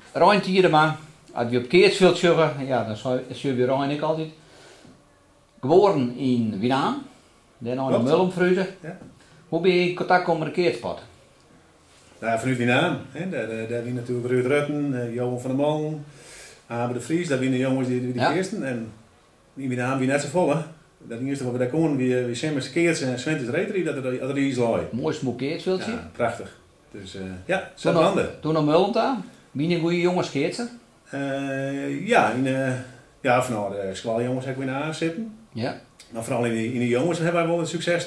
Rijn Tierema, als je op Keerts wilt zeggen, ja, dan zou je Rijn ik altijd. Geboren in Winaan, daarna in Mullenfreuze. Ja. Hoe ben je in contact komen met de Keertspot? Nou, vanuit Winaan, daar wie natuurlijk Ruud Rutten, Johan van der Molen, Abe de Vries, dat waren de jongens die eersten. En in Winaan wie net zo vol, hè. Dat eerste wat we daar konden, wie Simmers Keerts en Sventis Reteri, dat er iets laai. Mooi smoek Keertswildje. Ja, prachtig. Dus ja, zo landen. Toen naar Mullen aan, wie een goede jongens Keertsen? Ja, van nou, de schooljongens heb ik weer aan zitten. Ja. Maar vooral in de jongens hebben wij wel het succes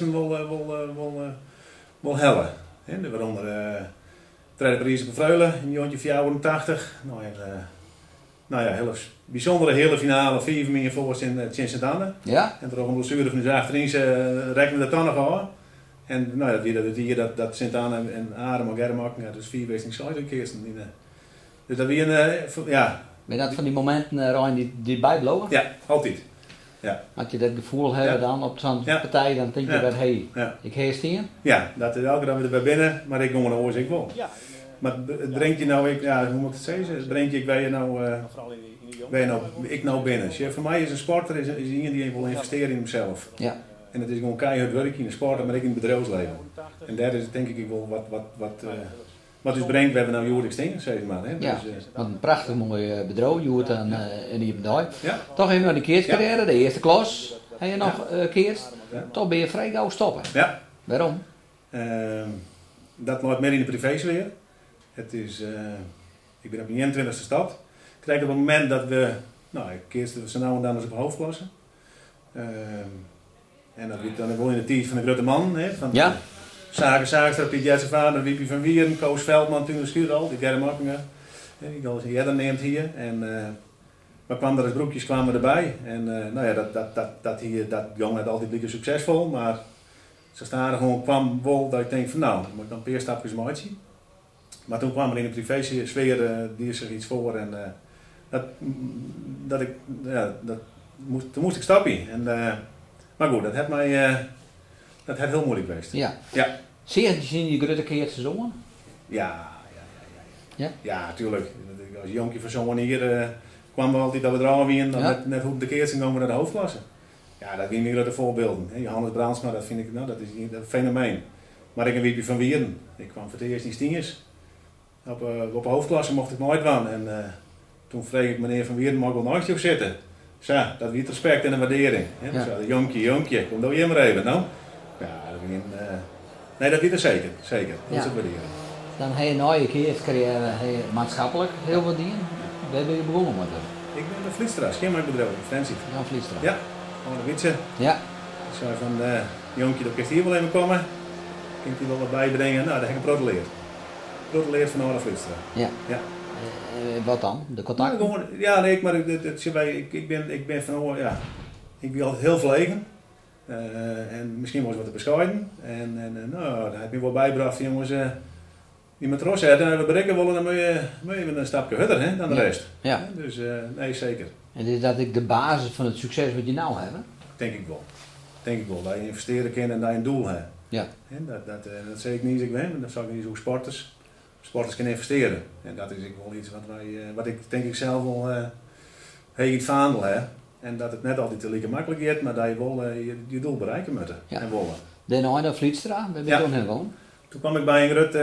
wel hellen. Waaronder Tweede Prijs op Vreulen in Jontje 84. Nou ja, hele bijzondere hele finale 4 min voor in Sint-Anne. Ja. En toch een blessure van de achterin rekenen we dat dan nog aan. En nou ja, dat Sint-Anne en Arem en Germak, ja, dus 4 weken in Kirsten. Dus dat weer ja. Ben je dat van die momenten Rijn die bijblowen? Ja, altijd. Ja. Had je dat gevoel hebben dan op zo'n partij, dan denk je dat ik heerst hier? Ja, dat is elke dag weer bij binnen, maar ik kom er oors ik wel. Ja. Maar het brengt je nou, hoe moet ik het zeggen? Het brengt je, ik nou binnen. Voor mij is een sporter is iemand die wil investeren in hemzelf. Ja. En het is gewoon keihard werk in de sport, maar ook in het bedrijfsleven. En daar is denk ik wel wat dus brengt, we hebben nou Jorik Sting, zeg maar. Hè? Ja, dus, wat een prachtig mooi bedrijf, Joert en die bedrijf. Ja. Toch even naar de keerscarrière, de eerste klas, heb je nog keerst. Ja. Toch ben je vrij gauw stoppen. Ja. Waarom? Dat loopt meer in de privésfeer. Het is, ik ben op de 21ste stad. Ik krijg op het moment dat we, keerst we nou en dan eens op hoofdklasse. En dat werd dan wel in de tijd van de grote man, hè, van Zaken, Piet Jetseva, Wiepie van Wieren, Koos Veldman, toen de Schuurl, die Gerrit Makkingen. Die hadden neemt hier. En maar kwam er als broekjes kwamen erbij. En dat jongen had altijd lekker succesvol, maar ze staan er gewoon kwam wel dat ik denk van nou, moet ik dan een paar stapjes mooi zien. Maar toen kwam er in de privésfeer die zich iets voor en toen moest ik stappen. En, maar goed, dat heeft heel moeilijk geweest. Ja. Ja. Zie je zien die grote keertse zongen? Ja, tuurlijk. Als jonkje van zo'n hier kwam we altijd dat we er al weer net hoe de keertsen komen naar de hoofdklasse. Ja, dat zijn weer grote voorbeelden. Johannes Brandsma, dat vind ik, dat is een fenomeen. Maar ik een Wiepje van Wieren. Ik kwam voor het eerst in Stienjes. Op hoofdklasse mocht ik nooit van. En toen vroeg ik meneer van Wieren, mag ik wel naast je zitten? Zo, dat weer respect en een waardering. Ja. Zo, jonkje, kom daar hier maar even. Nou? Ja, nee, dat is er zeker. Dat is het waarderen. Dan heb je na je keerscarrière maatschappelijk heel wat dingen. Waar ben je begonnen met dat? Ik ben de Vlietstra, schoonmaakbedrijf, Defensie. Ja, Vlietstra. Ja, gewoon een witse. Ja. Ik zei van, jonkje, dat kan hier wel even komen. Kunt u wel wat bijbrengen? Nou, dat heb ik geproduceerd. Geproduceerd van de Vlietstra. Ja. Wat dan? De contact? Maar ik ben van, ik ben altijd heel verlegen. En misschien was wat te bescheiden. En daar heb je wel bijgebracht, jongens. Die matros en we bereiken willen, dan moet je een stapje harder dan de rest. Ja. Dus nee, zeker. En is dat de basis van het succes wat je nou hebt? Denk ik wel. Dat je investeren kan en dat je een doel hebt. Ja. Dat zeg ik niet als ik ben, dat zou ik niet zo sporters kunnen investeren. En dat is wel iets wat ik denk ik zelf wel heel iets vaandel heb. En dat het net altijd te lekker makkelijk is, maar dat je wel je doel bereiken moet. Ja. En willen. Daarna naar Vlietstra, waar ben je toen gewoon? Toen kwam ik bij een groot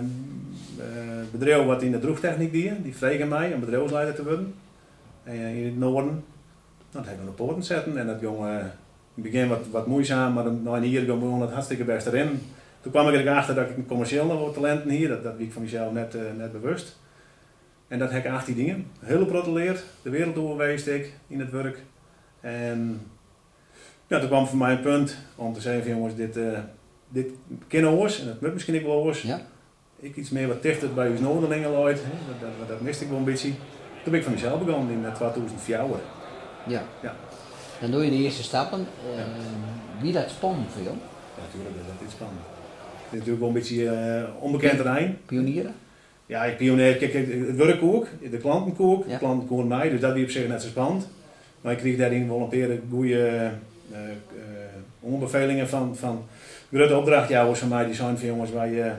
bedrijf wat in de droegtechniek die vregen mij om bedrijfsleider te worden. En in het noorden, dat heb ik aan de poorten zetten en dat jongen in het begin wat moeizaam, maar dan hier gewoon het hartstikke best erin. Toen kwam ik erachter dat ik een commercieel nog wat talenten hier, dat wie ik van mezelf net bewust. En dat heb ik 18 dingen, heel proteleerd, de wereld door geweest ik in het werk. En toen kwam voor mij een punt om te zeggen van jongens, dit kennen oors en dat moet misschien ook wel oors. Ja. Ik iets meer wat dichter bij ons Noorderlingen ooit, dat miste ik wel een beetje. Toen ben ik van mezelf begonnen in 2004. Ja. Dan doe je de eerste stappen. Wie dat spannend voor jou? Ja, natuurlijk, dat is spannend. Het is natuurlijk wel een beetje onbekend terrein. Pionieren? Ja, ik pioneer. Kijk, het werk ook, de klanten ook, de klanten komen mij, dus dat weer op zich net zo spannend. Maar ik kreeg daarin wel een paar goede onderbevelingen van grote opdrachtjouwers van mij die zijn van jongens,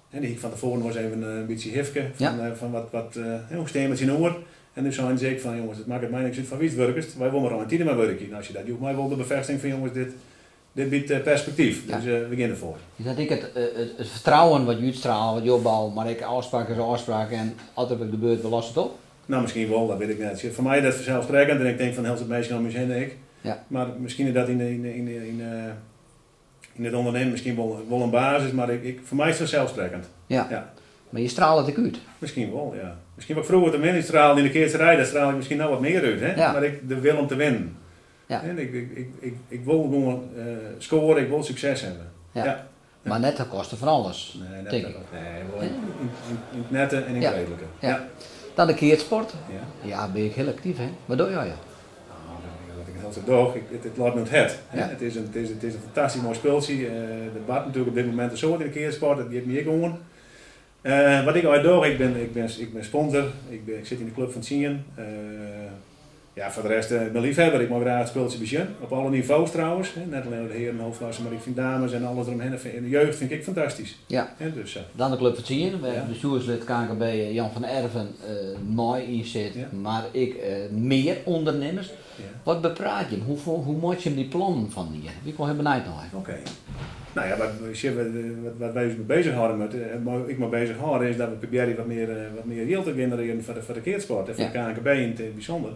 En die van tevoren was even een beetje hifke van hoe steen met zijn oor. En toen zei ze van jongens, het maakt het mij niks uit van wie het werkt. Wij willen maar een tiende maar werken. En als je dat doet, mij wel de bevestiging van jongens, dit biedt perspectief. Dus we beginnen ervoor. Is dat ik het vertrouwen wat je uitstraalt, wat je opbouwt, maar ik afspraak is afspraak en altijd wat gebeurt, we lossen het op? Nou, misschien wel, dat weet ik net. Voor mij is dat vanzelfsprekend en ik denk van heel veel mensen om me heen ik. Ja. Maar misschien is dat in het ondernemen misschien wel een basis, maar voor mij is het vanzelfsprekend. Ja. Maar je straalt het uit. Misschien wel, ja. Misschien wat ik vroeger te min straalde in de keerserij, daar straal ik misschien nou wat meer uit. Hè? Ja. Maar ik de wil om te winnen. Ja. En ik wil gewoon scoren, ik wil succes hebben. Ja. Ja. Maar net ten koste van alles. Nee, wel in het nette en in het redelijke. Ja. Dan de keersport. Ja. Ja, ben ik heel actief, hè? Wat doe jij? Wat ik heel zo doe, het laat me het. Ja. Het is een fantastisch mooi speeltje. De bad natuurlijk op dit moment zo in de keersport, dat geeft me gewoon. Wat ik al doe, ik ben sponsor, ik zit in de club van Zien. Ja, voor de rest, ik ben liefhebber, ik mag graag het speeltje beginnen. Op alle niveaus trouwens, net alleen de heren, hoofdklasse, maar ik vind dames en alles eromheen. In de jeugd vind ik fantastisch. Ja. Dus, dan de club van Zien, we hebben bestuurslid KNKB Jan van Erven mooi in zit, maar ik meer ondernemers. Ja. Wat bepraat je hem? Hoe maak je hem die plannen van die? Wie kon hem benijd nog? Oké. Nou ja, wat wij ons mee bezighouden, ik me bezighouden is dat we proberen wat meer yield te genereren voor de keersport en voor de KNKB in het bijzonder.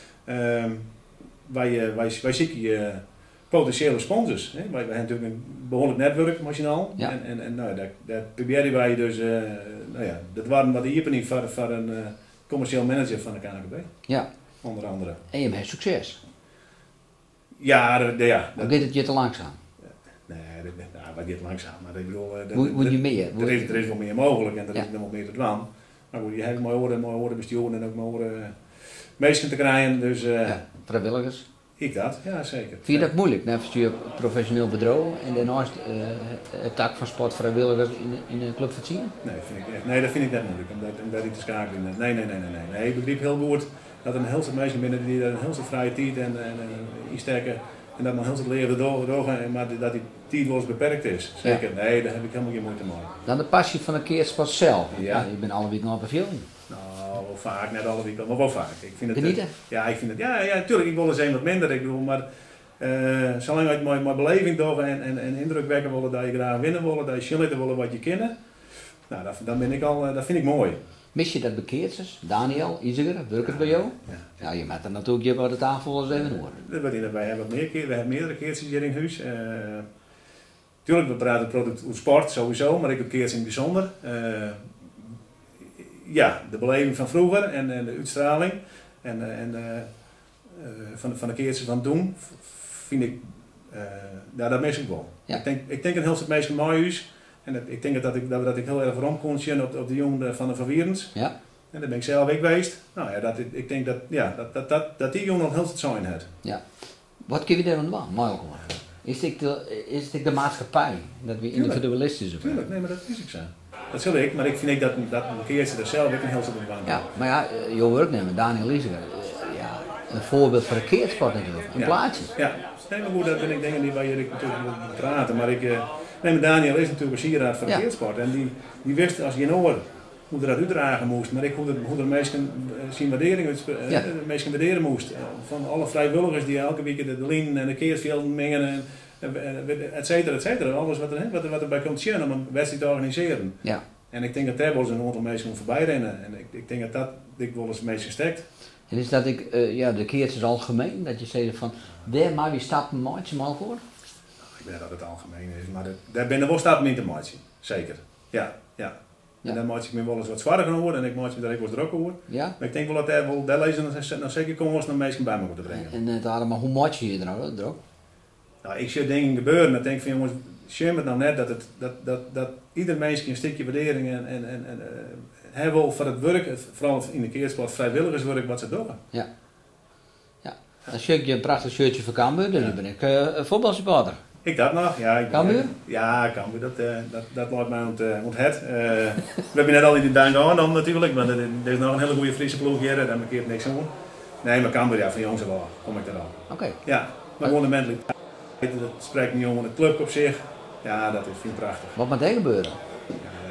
Wij zoeken potentiële sponsors. Hè? Wij hebben natuurlijk een behoorlijk netwerk machinaal. Ja. En nou, daar proberen wij dus, dat waren wat de niet voor een commercieel manager van de KNKB. Ja. Onder andere. En je hebt succes. Ja, Of gaat het je te langzaam? Nee, wat gaat langzaam. Maar ik bedoel, moet je meer? Er is wel meer mogelijk en er is nog wel meer te doen. Maar goed, je hebt mooi horen besturen en ook mooi mensen te krijgen. Dus, vrijwilligers? Ik dat, ja zeker. Vind je dat moeilijk? Dan heb je professioneel bedrijf en daarnaast het tak van sport vrijwilligers in de club van Zien? Nee, dat vind ik net moeilijk, om daar niet te schakelen. Nee, ik begrijp heel goed dat er een heel veel mensen binnen die een heel veel vrije tijd en insteken. En dat men heel veel leren doorgaan, maar dat die tijd wel eens beperkt is. Zeker, ja. Nee, daar heb ik helemaal geen moeite mee. Dan de passie van de keersport zelf. Ja. Je bent alle week nog op een film. Nou, wel vaak, net alle week, maar wel vaak. Ik vind het, genieten? Ja, ik vind het, ja, natuurlijk, ik wil eens wat minder, ik bedoel, maar zolang je mijn beleving toch en indruk wekken willen, dat je graag winnen willen, dat je chilleten willen wat je kennen, nou, dan ben ik al, dat vind ik mooi. Mis je dat bekeertjes? Daniel, Iziger, werkt het bij jou? Ja, je moet er natuurlijk je bij de tafel eens even horen. Wij hebben meerdere keertjes hier in huis. Tuurlijk, we praten product over sport sowieso, maar ik heb keertjes in het bijzonder. Ja, de beleving van vroeger en de uitstraling van de keertjes van doen, vind ik, dat mis ik wel. Ja. Ik denk een heel stuk meisje mooi huis. En ik denk dat ik heel erg rond kon zien op de jongen van de Verwierens. Ja. En daar ben ik zelf ook geweest. Nou ja, ik denk dat die jongen nog heel veel zijn heeft. Ja. Wat kun je daar aan doen? Mooi is het de maatschappij? Dat we individualistisch zijn? Tuurlijk, nee, maar dat is ik zo. Dat zul ik, maar ik vind dat een keertje er zelf ook een heel stuk aan doen. Ja, maar ja, jouw werknemer, Daniel Iziger, een voorbeeld voor de keersport natuurlijk. Een plaatje. Ja, nee, maar goed, dat ben ik dingen die waar je natuurlijk moet praten. Maar maar Daniel is natuurlijk een sieraad van de keersport. En die wist als je hoor hoe er dat uitdragen moest, maar ik hoe de mensen zien waardering de mensen waarderen moest. Van alle vrijwilligers die elke week de lijn en de keersvelden mengen, et cetera. Alles wat erbij komt zien om een wedstrijd te organiseren. Ja. En ik denk dat daar wel eens een aantal mensen moet voorbij rennen. En ik denk dat wel eens mensen stekt. En is dat de keertjes algemeen, dat je zegt van, daar maar wie stappen maatje maar voor? Ik weet dat het algemeen is, maar daar ben er wel stappen in te maatje. Zeker. Ja. En dan maak ik me wel eens wat zwaarder gaan horen en ik maak me daar ook wat drukker hoor. Ja. Maar ik denk wel dat daar lezen nog zeker komen als naar mensen bij me moeten brengen. En maar hoe maak je er nou druk? Nou, ik zie dingen gebeuren en ik denk van jongens, shame het nou net dat ieder mens een stukje waardering en hebben voor het werk, vooral in de keersport vrijwilligerswerk wat ze doen. Ja. Dan zie je een prachtig shirtje van Cambuur, dus dan ben ik voetbalsupporter. Ik dat nog, ja. Cambuur? Ja, Cambuur, dat laat mij het. We hebben net al in de duin gegaan natuurlijk, maar er is nog een hele goede Friese ploeg hier, daar markeert niks aan. Nee, maar Cambuur, ja, van jongens al kom ik er al. Oké. Ja, maar gewoon de mentaliteit, dat spreekt niet om de club op zich. Ja, dat vind ik prachtig. Wat moet er gebeuren?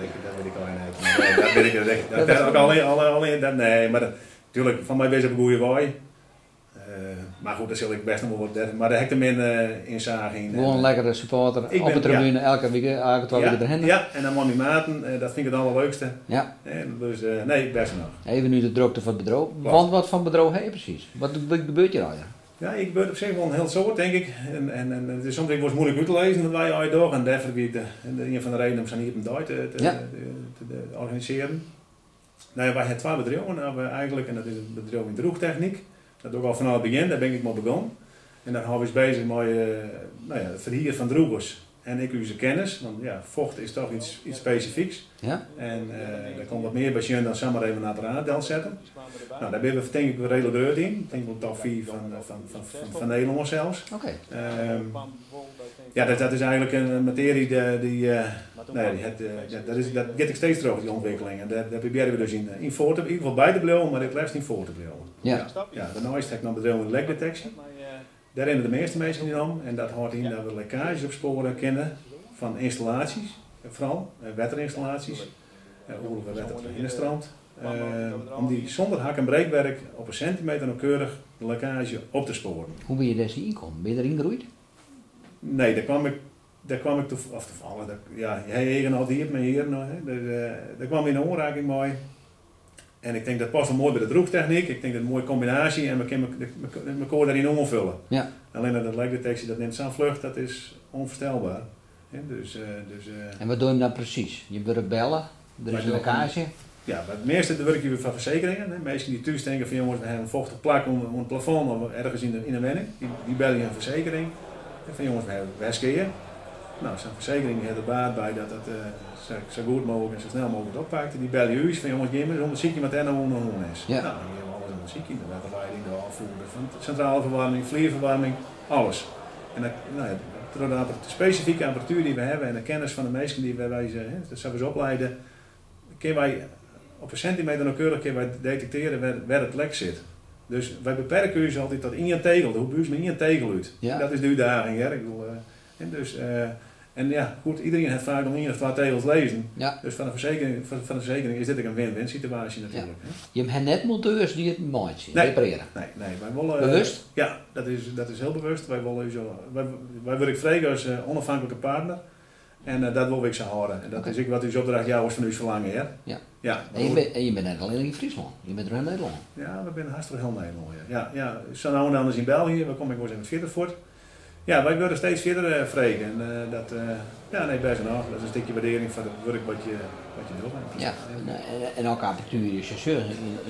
dat weet ik al niet. Dat weet ik ook alleen. Nee, maar natuurlijk, van mij wees op een goede waai. Maar goed, dat zal ik best nog wel wat. Maar daar heb ik hem in zagen. Gewoon een lekkere supporter op de tribune, elke week, elke 2 weken erheen. Ja, en dan man maten, dat vind ik het allerleukste. Ja. Dus nee, best nog. Even nu de drukte van het bedrijf. Want wat voor bedrijf heb je precies? Wat gebeurt hier al? Ja, ik gebeurt op zich wel een heel soort, denk ik. En het is soms moeilijk uit te lezen dat wij al door. En daarvoor wie een van de redenen om zijn hier op een dag te organiseren. Nou ja, wij hebben 2 bedrijven eigenlijk, en dat is het bedrijf in droegtechniek. Dat ook al vanaf het begin, daar ben ik maar begonnen. En daar hebben we bezig met het verhier van droegers. En ik uw kennis, want ja, vocht is toch iets specifieks. Ja. En daar komt wat meer bij je dan samen even naar het radel zetten. Nou, daar ben we denk ik wel redelijk breed in. Ik denk wel top 4 van Nederland zelfs. Oké. Ja, dat is eigenlijk een materie dat gaat ik steeds terug, die ontwikkeling. En daar proberen we dus in voor te, in ieder geval bij te blijven, maar ik blijf niet voor te blijven. Ja. Ja, daarnaast heb ik nog bedrijf in lekdetectie. Daar rennen de meeste mensen niet om. En dat houdt in dat we lekkages opsporen kennen van installaties, vooral wetterinstallaties, oorlog wetter in de strand. Om die zonder hak- en breekwerk op een centimeter nauwkeurig de lekkage op te sporen. Hoe ben je daar zien komen? Ben je erin gegroeid? Nee, daar kwam ik toevallig. Ja, hij al die me hier nog. Daar kwam in een aanraking mooi. En ik denk dat past wel mooi bij de droegtechniek. Ik denk dat een mooie combinatie en we kunnen elkaar daarin omvullen. Ja. Alleen dat lekdetectie, dat neemt zo'n vlucht, dat is onvoorstelbaar. En wat doe je dan precies? Je wil bellen, er is een lekkage. Ja, het meeste werk je van verzekeringen. Mensen die thuis denken van jongens, we hebben een vochtig plak om het plafond of ergens in een wenning. Die bellen je een verzekering. En van jongens, we hebben weskeer. Nou, zo'n verzekering heeft er baat bij dat het zo goed mogelijk en zo snel mogelijk oppakt. Die bellen je van jongens, je moet ziek je met hen onder is. Ja. Nou, dan hebben we alles onder ziek in. De waterleiding, de afvoer, van centrale verwarming, vlierverwarming, alles. En dan, door de specifieke apparatuur die we hebben en de kennis van de mensen die wij zelfs opleiden, kunnen wij op een centimeter nauwkeurig detecteren waar het lek zit. Dus wij beperken u altijd tot 1 tegel. Hoe buurt met 1 tegel uit? Ja. Dat is de uitdaging. Hè? Ik bedoel, en ja, goed, iedereen heeft vaak nog 1 of 2 tegels lezen. Ja. Dus van de verzekering is dit ook een win-win situatie natuurlijk. Ja. Je hebt net monteurs die het maatje repareren. Nee, wij willen... Bewust? Ja, dat is heel bewust. Wij werken vrij als onafhankelijke partner. En dat wil ik zo houden. En dat is ook wat uw opdracht jou is van uw verlangen, hè? Ja. En je bent net alleen in Friesland. Je bent er in Nederland. Ja, we zijn hartstikke heel Nederland. Ja. Zo nou en dan is in België. We komen ook eens in het Vittervoort. Ja, wij willen steeds verder vregen. En best wel. Dat is een stukje waardering van het werk wat je doet. Ja, en ook apparatuur is chausseur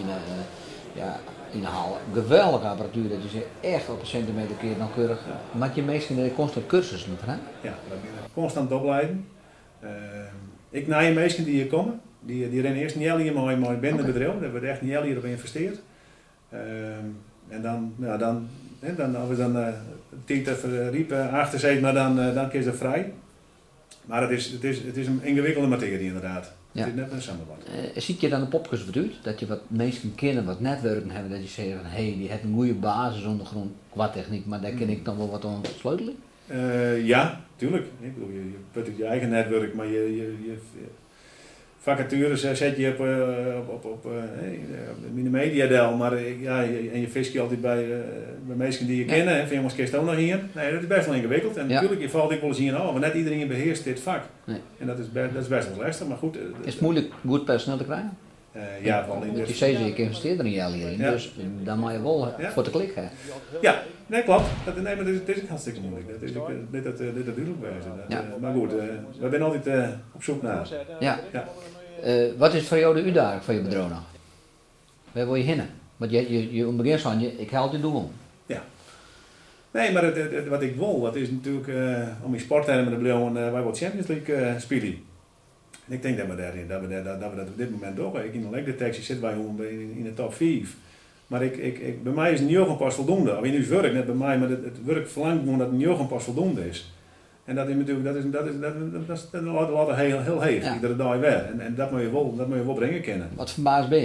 in de hal. Geweldige apparatuur, dat je echt op een centimeter keer nauwkeurig. Maak je meestal constant cursussen van, hè? Ja, we zijn constant opleiden. Ik na je meesten die hier komen, die rennen eerst niet hier mooi binnen bedrijf. Daar wordt echt niet hierop geïnvesteerd. En dan als we dan tijd even riepen achter zitten, maar dan kun je ze vrij. Maar het is een ingewikkelde materie inderdaad. Ja. Het is net een samenvatting. Zie je dan de popjes verduurd? Dat je wat mensen kennen, wat netwerken hebben, dat je zegt van hé, die heeft een goede basis ondergrond qua techniek, maar daar ken ik dan wel wat aan sleutelen? Ja, tuurlijk. Ik bedoel, je put je eigen netwerk, maar je vacatures zet je op de mediadel, maar en je vis je altijd bij mensen die je kennen. En van jongens, kun je het ook nog hier? Nee, dat is best wel ingewikkeld. En natuurlijk, je valt ik wel eens hier maar net iedereen beheerst dit vak. Nee. En dat is best wel lastig, maar goed. Is het moeilijk goed personeel te krijgen? Ja, wel in je zei je investeert er niet in, dus dan moet je wel voor te klikken. Ja, nee, klopt. Maar dit is hartstikke moeilijk. Dit duidelijk wijzen. Maar goed, we zijn altijd op zoek naar. Ja. Wat is voor jou de uitdaging van je bedrijf nog? Waar wil je heen? Want je om begin van ik haal het doel om. Ja. Nee, maar wat ik wil, dat is natuurlijk om in sporttermen te blijven, wij willen Champions League spelen. En ik denk dat we dat op dit moment ook. In de lekdetectie zitten wij in de top 5. Maar bij mij is een jeugdpas voldoende. Of in uw werk, net bij mij, maar het werk verlangt gewoon dat een jeugdpas voldoende is. En dat is natuurlijk, dat laat heel heeg, ja. Iedere dag weer. En dat moet je wel brengen kennen. Wat voor baas ben je?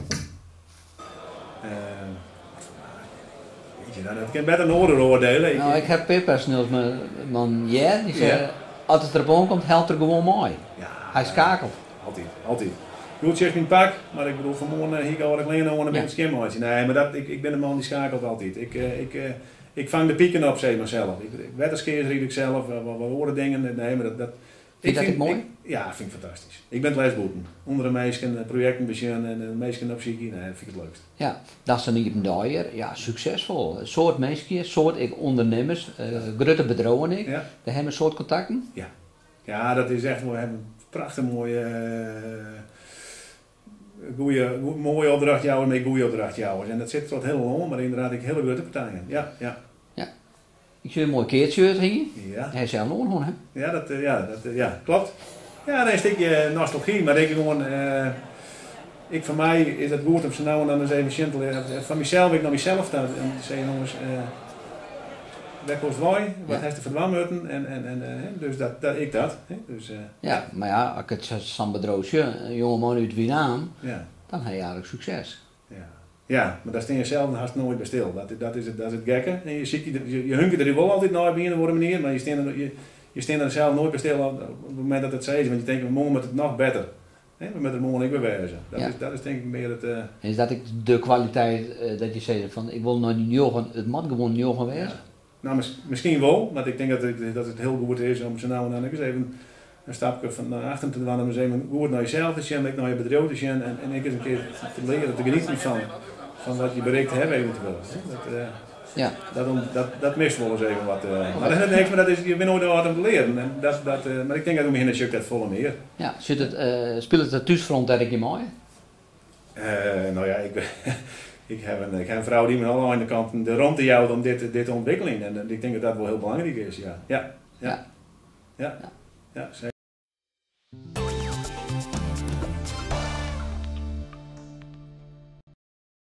Dat kan beter een oordelen. Nou, ik heb personeelsman die zegt, als het erop komt, helpt er gewoon mooi. Ja, hij schakelt. altijd. Goed, zeg mijn pak, maar ik bedoel, vanmorgen hier ga ik alleen nog een beetje skimmaatje. Nee, maar ik ben de man die schakelt altijd. Ik vang de pieken op, zeg maar zelf. Wetterskeers ried ik zelf, wat horen dingen. Nee, maar dat vind je dat mooi? Ja, vind ik fantastisch. Ik ben het lesboeten. Onder de meisken, projecten beginnen en de meisken op psyche. Nee, dat vind ik het leukst. Ja, dat is dan niet een daier. Ja, succesvol. Een soort mensen, soort ondernemers, grote bedrijven. Ja. We hebben een soort contacten. Ja. Ja, dat is echt mooi. We hebben prachtig mooie opdrachtjouwers met goede opdrachtjouwers. En dat zit tot heel lang, maar inderdaad ik hele grote partijen. Ja. Ik zie een mooi keertje hier. Ja. Hij is zelf nog gewoon, hè? Ja, klopt. Ja, dan is een stukje nostalgie, maar denk ik gewoon, van mij is het goed om ze nou en dan eens even simpel, van mezelf, ik naar mezelf dan, en zeggen jongens, waar kost wij, wat heeft de verdwammeuten en dus dat ik dat. Dus, ja, maar ja, als ik het zo'n bedroosje, een jongeman uit Wienaan, dan heb je eigenlijk succes. Ja, maar daar sta je zelf haast nooit bij stil. Dat is het gekke. En je ziet je hunkert er wel altijd naar op een of andere manier, maar je staat er zelf nooit bij stil op het moment dat het zegt. Want je denkt, we moeten het nog beter. We moeten het morgen ik bewijzen. Dat is denk ik meer het... Is dat de kwaliteit dat je zegt van ik wil nou niet jongen, het moet gewoon jongen wezen? Ja. Nou, misschien wel, maar ik denk dat het heel goed is om zo nou en dan eens even een stapje naar achter te doen. Om eens even goed naar jezelf te zien, naar je bedrijf te zien en ik eens een keer te leren, te genieten van wat je bereikt hebt eventueel. Dat mist wel eens even wat. Maar dat is niks, maar dat is, je bent nooit wat om te leren. En maar ik denk dat we beginnen dat volle meer. Ja, speelt het thuisfront dat je mooi? Nou ja, ik heb een vrouw die me al aan de kant de rond te houden om dit te ontwikkelen. En ik denk dat dat wel heel belangrijk is, ja. Ja.